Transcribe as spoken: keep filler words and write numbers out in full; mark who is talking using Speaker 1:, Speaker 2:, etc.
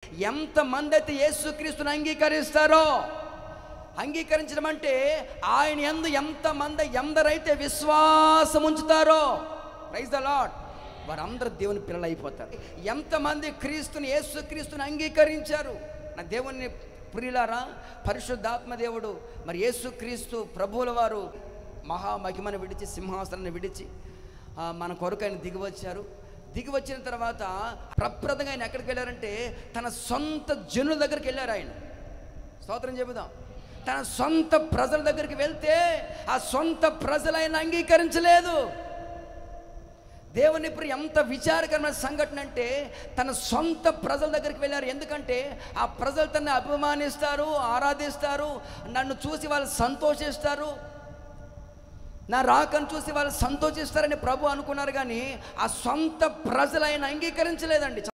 Speaker 1: ఎంతమంది అయితే యేసుక్రీస్తుని అంగీకరిస్తారో, అంగీకరించడం అంటే ఆయన యందు ఎంతమంది ఎందరైతే విశ్వాసం ఉంచుతారో, ప్రైజ్ ద లార్డ్, వారందరూ దేవుని పిల్లలు అయిపోతారు. ఎంతమంది క్రీస్తుని యేసుక్రీస్తుని అంగీకరించారు? నా దేవుని ప్రియులారా, పరిశుద్ధాత్మ దేవుడు మరి యేసుక్రీస్తు ప్రభువుల వారు మహామహిమను విడిచి, సింహాసనాన్ని విడిచి మన కొరకు ఆయన దిగి వచ్చారు. దిగి వచ్చిన తర్వాత ప్రప్రదంగా ఆయన ఎక్కడికి వెళ్ళారంటే తన సొంత జనుల దగ్గరికి వెళ్ళారు. ఆయన స్తోత్రం చెబుదాం. తన సొంత ప్రజల దగ్గరికి వెళ్తే ఆ సొంత ప్రజలు ఆయన అంగీకరించలేదు. దేవుని ఇప్పుడు ఎంత విచారకరమైన సంఘటన అంటే తన సొంత ప్రజల దగ్గరికి వెళ్ళారు. ఎందుకంటే ఆ ప్రజలు తనని అభిమానిస్తారు, ఆరాధిస్తారు, నన్ను చూసి వాళ్ళు సంతోషిస్తారు, నా రాకను చూసి వాళ్ళు సంతోషిస్తారని ప్రభు అనుకున్నారు. కానీ ఆ సొంత ప్రజలు ఆయన అంగీకరించలేదండి.